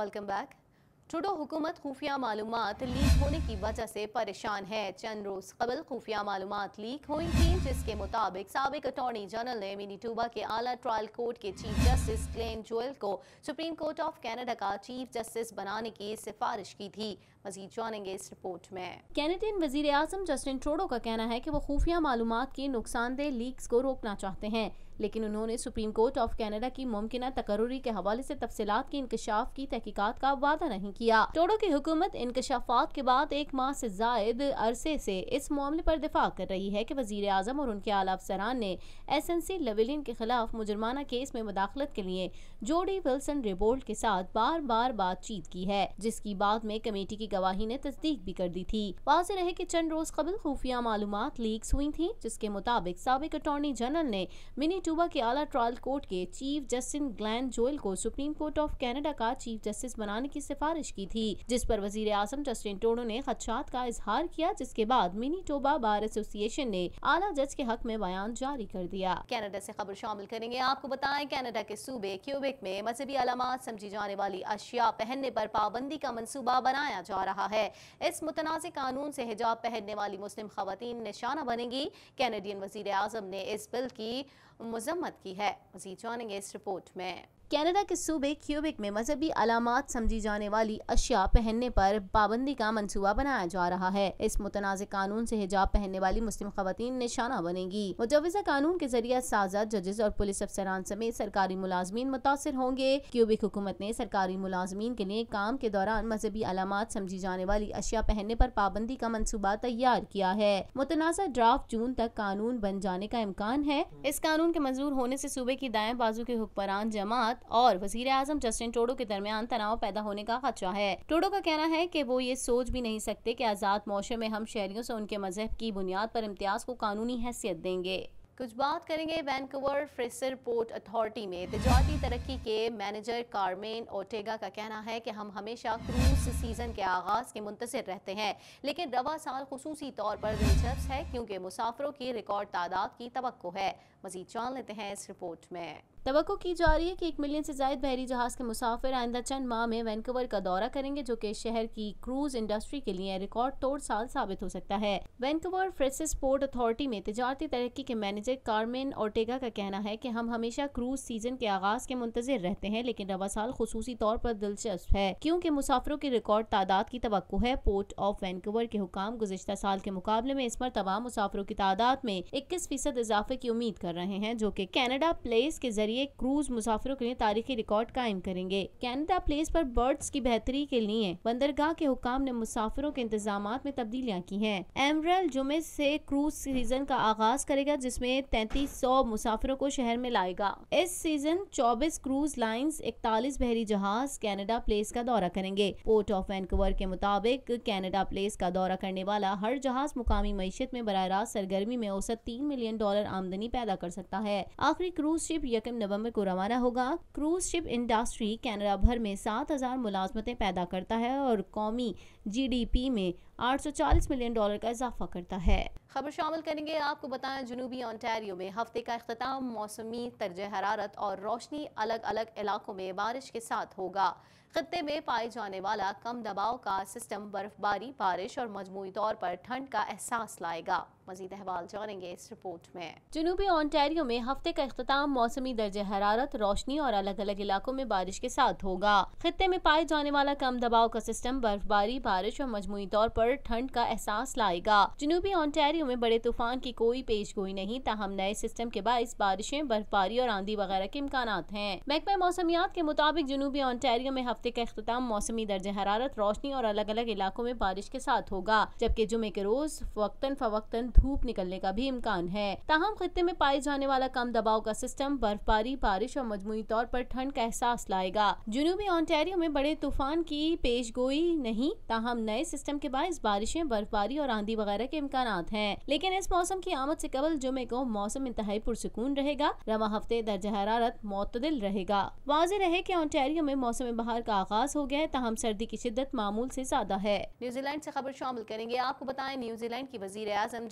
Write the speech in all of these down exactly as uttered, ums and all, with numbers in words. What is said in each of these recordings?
Welcome back. Trudeau हुकूमत खुफिया मालूमात लीक होने की वजह से परेशान है। चंद रोज कबल खुफिया मालूमात लीक हुई थी, जिसके मुताबिक साबिक अटॉर्नी जनरल ने मिनीटोबा के आला ट्रायल कोर्ट के चीफ जस्टिस ग्लेन जोएल को सुप्रीम कोर्ट ऑफ कनाडा का चीफ जस्टिस बनाने की सिफारिश की थी। मजीद जानेंगे इस रिपोर्ट में। कैनेडियन वजीर आजम जस्टिन ट्रूडो का कहना है कि वो खुफिया मालूमात की नुकसानदेह लीक्स को रोकना चाहते हैं, लेकिन उन्होंने सुप्रीम कोर्ट ऑफ कनाडा की मुमकिन तकर्रुरी के हवाले से तफसीलात की इंकशाफ की तहकीकात का वादा नहीं किया। ट्रूडो की हुकूमत इंकशाफात के बाद एक माह से जायद अरसे से इस मामले पर दिफा कर रही है कि वजीर आजम और उनके आला अफसरान ने एस एन सी लेवेलिन के खिलाफ मुजरमाना केस में मुदाखलत के लिए जोडी विल्सन रेबोल्ट के साथ बार बार बातचीत की है, जिसकी बाद में कमेटी की गवाही ने तस्दीक भी कर दी थी। वाज़ेह रहे कि चंद रोज कबल खुफिया मालूमात लीक्स हुई थी, जिसके मुताबिक साबिक अटॉर्नी जनरल ने मिनीटोबा के आला ट्रायल कोर्ट के चीफ जस्टिस ग्लेन जोएल को सुप्रीम कोर्ट ऑफ कनाडा का चीफ जस्टिस बनाने की सिफारिश की थी, जिस पर वजीर आजम जस्टिन ट्रूडो ने खदशात का इजहार किया, जिसके बाद मिनीटोबा बार एसोसिएशन ने आला जज के हक में बयान जारी कर दिया। कनाडा से खबर शामिल करेंगे। आपको बताएं, कनाडा के सूबे क्यूबेक में मजहबी अलामात समझी जाने वाली अशिया पहनने पर पाबंदी का मंसूबा बनाया जा रहा है। इस मुतनाज़ कानून से हिजाब पहनने वाली मुस्लिम खवातीन निशाना बनेगी। कैनेडियन वजीर आजम ने इस बिल की मजम्मत की है। मज़ीद जानेंगे इस रिपोर्ट में। कनाडा के सूबे क्यूबेक में मजहबी अलामात समझी जाने वाली अशिया पहनने पर पाबंदी का मंसूबा बनाया जा रहा है। इस मुतनाज़ कानून से हिजाब पहनने वाली मुस्लिम खवातीन निशाना बनेगी। मुजव्वज़ा कानून के जरिए साजा जजेस और पुलिस अफसरान समेत सरकारी मुलाजमीन मुतासिर होंगे। क्यूबेक हुकूमत ने सरकारी मुलाजमीन के लिए काम के दौरान मजहबी अलामात समझी जाने वाली अशिया पहनने पर पाबंदी का मंसूबा तैयार किया है। मुतनाज़ा ड्राफ्ट जून तक कानून बन जाने का इम्कान है। इस कानून के मंजूर होने से सूबे की दाएं बाजू के हुक्मरान जमात और वजीर आजम जस्टिन ट्रूडो के दरमियान तनाव पैदा होने का खदशा है। ट्रूडो का कहना है कि वो ये सोच भी नहीं सकते कि आजाद मौशरे में हम शहरियों से उनके मजहब की बुनियाद पर इम्तियाज को कानूनी हैसियत देंगे। कुछ बात करेंगे वैंकूवर फ्रेसर पोर्ट अथॉरिटी में तजारती तरक्की के मैनेजर कारमेन ओर्टेगा का कहना है कि हम हमेशा क्रूज सीजन के आगाज के मुंतज़िर रहते हैं, लेकिन रवा साल खुसूसी तौर पर दिलचस्प है क्योंकि मुसाफिरों की रिकॉर्ड तादाद की तवक्को है। मजीद जान लेते हैं इस रिपोर्ट में। तवक्को की जा रही है कि एक मिलियन से ज्यादा बहरी जहाज के मुसाफिर आइंदा चंद माह में वैंकूवर का दौरा करेंगे, जो कि शहर की क्रूज इंडस्ट्री के लिए रिकॉर्ड तोड़ साल साबित हो सकता है। वैंकूवर फ्रेसर पोर्ट अथॉरिटी में तजारती तरक्की के मैनेजर कारमेन ओर्टेगा का कहना है कि हम हमेशा क्रूज सीजन के आगाज के मुंतजिर रहते हैं, लेकिन रवा साल खुसूसी तौर पर दिलचस्प है क्योंकि मुसाफिरों की रिकॉर्ड तादाद की तवक्को है। पोर्ट ऑफ वैंकूवर के हुकाम गुज़िश्ता साल के मुकाबले में इस मरतबा मुसाफिरों की तादाद में इक्कीस फीसद इजाफे की उम्मीद कर रहे हैं, जो कि कैनेडा प्लेस के जरिए क्रूज मुसाफिरों के लिए तारीखी रिकॉर्ड कायम करेंगे। कैनेडा प्लेस पर बर्ड्स की बेहतरी के लिए बंदरगाह के हुकाम ने मुसाफिरों के इंतजामात में तब्दीलियां की हैं। एमरल जुमे से क्रूज सीजन का आगाज करेगा, जिसमें तैंतीस सौ मुसाफिरों को शहर में लाएगा। इस सीजन चौबीस क्रूज लाइंस, इकतालीस बहरी जहाज कैनेडा प्लेस का दौरा करेंगे। पोर्ट ऑफ वैंकूवर के मुताबिक कैनेडा प्लेस का दौरा करने वाला हर जहाज मुकामी मईशत में बराह रास्त सरगर्मी में औसत तीन मिलियन डॉलर आमदनी पैदा कर सकता है। आखिरी क्रूज शिप यकम नवंबर को रवाना होगा। क्रूज शिप इंडस्ट्री कनाडा भर में सात हजार मुलाजमतें पैदा करता है और कौमी जी डी पी में आठ सौ चालीस मिलियन डॉलर का इजाफा करता है। खबर शामिल करेंगे। आपको बताएं, जनूबी ओंटारियो में हफ्ते का इख्तिताम मौसमी दर्जे हरारत और रोशनी अलग अलग इलाकों में बारिश के साथ होगा। खत्ते में पाए जाने वाला कम दबाव का सिस्टम बर्फबारी, बारिश और मजमूई तौर पर ठंड का एहसास लाएगा। मजीद अहवाल जानेंगे इस रिपोर्ट में। जनूबी ओंटारियो में हफ्ते का इख्तिताम मौसमी दर्जे हरारत, रोशनी और अलग अलग इलाकों में बारिश के साथ होगा। खत्ते में पाए जाने वाला कम दबाव का सिस्टम बर्फबारी, बारिश और मजमूई तौर पर ठंड का एहसास लाएगा। जनूबी ओंटारियो में बड़े तूफान की कोई पेशगोई नहीं, ताहम नए सिस्टम के बाइस बारिशें, बर्फबारी और आंधी वगैरह के इम्कानात हैं। महकमा मौसमियात के मुताबिक जनूबी ओंटारियो में हफ्ते का इख्तिताम मौसमी दर्जे हरारत, रोशनी और अलग अलग इलाकों में बारिश के साथ होगा, जबकि जुमे के रोज वक्तन फवक्तन धूप निकलने का भी इम्कान है। ताहम खित्ते में पाए जाने वाला कम दबाव का सिस्टम बर्फबारी, बारिश और मजमूई तौर पर ठंड का एहसास लाएगा। जनूबी ओंटारियो में बड़े तूफान की पेशगोई नहीं, ताहम नए सिस्टम के बाइस बारिशें, बर्फबारी और आंधी वगैरह के इम्कानात हैं। लेकिन इस मौसम की आमद से कबल जुमे को मौसम इंतहाई पुरसुकून रहेगा। रवा हफ्ते दर्जा हरारत मोतदिल रहेगा। वाज़ेह रहे कि ओंटारियो में मौसम बहार का आगाज हो गया है, ताहम सर्दी की शिद्दत मामूल से ज्यादा है। न्यूजीलैंड से खबर शामिल करेंगे। आपको बताएं, न्यूजीलैंड की वजीर आजम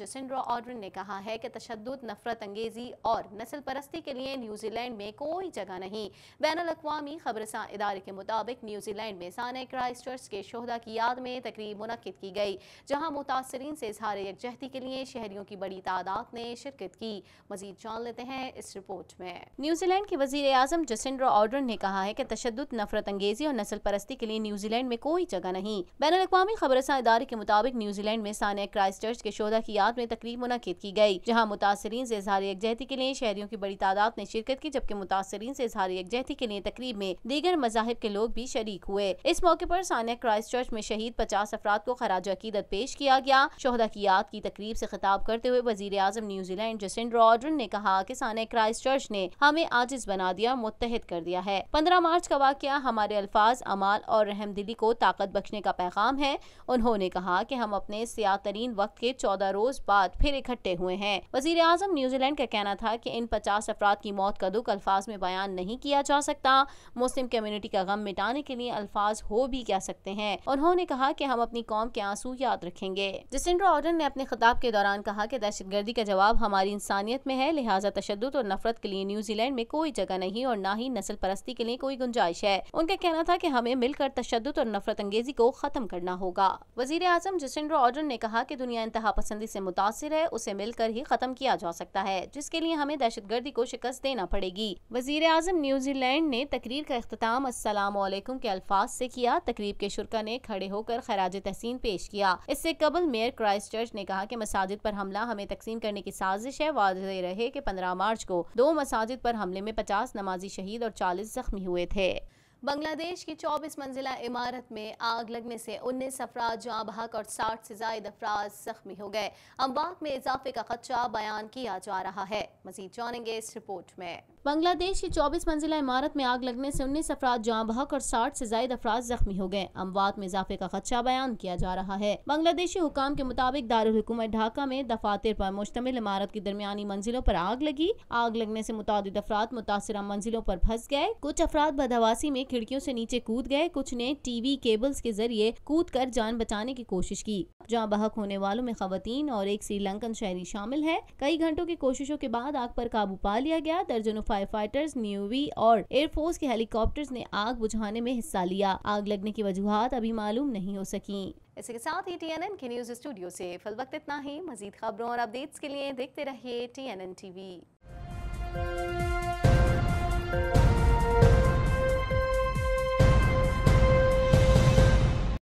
जसिंड्रा ऑर्डर्न ने कहा है कि तशद्दुद, नफरत अंगेजी और नस्ल परस्ती के लिए न्यूजीलैंड में कोई जगह नहीं। बैनुल-अक़वामी खबरसां इदारे के मुताबिक न्यूजीलैंड में साने क्राइस्ट चर्च के शोहदा की याद में तकरीब मुनक्किद की गई, जहाँ मुतासरीन से इजहार यकजहती के लिए शहरियों की बड़ी तादाद ने शिरकत की। मजीद जान लेते हैं इस रिपोर्ट में। न्यूजीलैंड के वजीर आजम जसिंड्रा ऑर्डर्न ने कहा है कि तशद्दुद, नफरत अंगेजी और नस्ल परस्ती के लिए न्यूजीलैंड में कोई जगह नहीं। बैनुल-अक़वामी खबरसां इदारे के मुताबिक न्यूजीलैंड में साने क्राइस्ट चर्च के शोहदा की याद में तकरीब मुनक्किद की गई, जहाँ मुतासरीन से इजहार यकजहती के लिए शहरियों की बड़ी तादाद ने शिरकत की, जबकि मुतासरीन से इजहार यकजहती के लिए तकरीब में दीगर मज़ाहिब के लोग भी शरीक हुए। इस मौके पर सानिया क्राइस्ट चर्च में शहीद पचास अफराद को खराज अकीदत पेश किया गया। शोहदा की याद की तकरीब से खिताब करते हुए वजीर आजम न्यूजीलैंड जसिंड्रा ऑर्डर्न ने कहा कि सानिया क्राइस्ट चर्च ने हमें आजिज बना दिया, मुत्तहिद कर दिया है। पंद्रह मार्च का वाकया हमारे अल्फाज, अमाल और रहमदिली को ताकत बख्शने का पैगाम है। उन्होंने कहा कि हम अपने सियाह तरीन वक्त के चौदह रोज बाद फिर इकट्ठे हुए हैं। वजीर आजम न्यूजीलैंड का कहना था कि इन पचास अफराद की मौत का दुख अल्फाज में बयान नहीं किया जा सकता। मुस्लिम कम्युनिटी का गम मिटाने के लिए अल्फाज हो भी कह सकते हैं। उन्होंने कहा कि हम अपनी कौम के आंसू याद रखेंगे। जसिंड्रा ऑर्डर्न ने अपने खिताब के दौरान कहा कि दहशतगर्दी का जवाब हमारी इंसानियत में है, लिहाजा तशद्दुद और नफरत के लिए न्यूजीलैंड में कोई जगह नहीं और न ही नस्ल परस्ती के लिए कोई गुंजाइश है। उनका कहना था कि हमें मिलकर तशद्दुद और नफरत अंगेजी को खत्म करना होगा। वजीर आजम जसिंड्रा ऑर्डर्न ने कहा कि दुनिया इंतहा पसंदी से मुतासिर है, उसे मिलकर ही खत्म किया जा सकता है, जिसके लिए हमें दहशतगर्दी को शिकस्त देना पड़ेगी। वजीर आजम न्यूजीलैंड ने तकरीर का इख्तिताम अस्सलामु अलैकुम के अल्फाज से किया। तकरीब के शुरका ने खड़े होकर खराज तहसीन पेश किया। इससे कबल मेयर क्राइस्ट चर्च ने कहा कि मसाजिद पर हमला हमें तकसीम करने की साजिश है। वाज़ेह रहे कि पंद्रह मार्च को दो मसाजिद पर हमले में पचास नमाजी शहीद और चालीस जख्मी हुए थे। बांग्लादेश की चौबीस मंजिला इमारत में आग लगने से उन्नीस अफराद जाँ बहक और साठ से ज्यादा अफराद जख्मी हो गए। अमवात में इजाफे का खदशा बयान किया जा रहा है। मजीद जानेंगे इस रिपोर्ट में। बांग्लादेश की चौबीस मंजिला इमारत में आग लगने से उन्नीस अफराद जाँ बहक और साठ से ज्यादा अफराद जख्मी हो गए। अमवात में इजाफे का खदशा बयान किया जा रहा है। बांग्लादेशी हुकाम के मुताबिक दारुल हुकूमत ढाका में दफातर पर मुश्तमिल इमारत की दरमियानी मंजिलों पर आग लगी। आग लगने से मुतादिद अफराद मुतासिरा मंजिलों पर फंस गए। कुछ अफराद बदहवासी में खिड़कियों से नीचे कूद गए। कुछ ने टीवी केबल्स के जरिए कूद कर जान बचाने की कोशिश की। जाँ बहक होने वालों में खवातीन और एक श्रीलंकन शहरी शामिल है। कई घंटों की कोशिशों के बाद आग पर काबू पा लिया गया। दर्जनों फायर फाइटर्स, नेवी और एयरफोर्स के हेलीकॉप्टर्स ने आग बुझाने में हिस्सा लिया। आग लगने की वजूहात अभी मालूम नहीं हो सकी। इसी के साथ ही टी एन एन के न्यूज स्टूडियो से फिल वक्त इतना ही। मजीद खबरों और अपडेट्स के लिए देखते रहिए टी एन एन टीवी।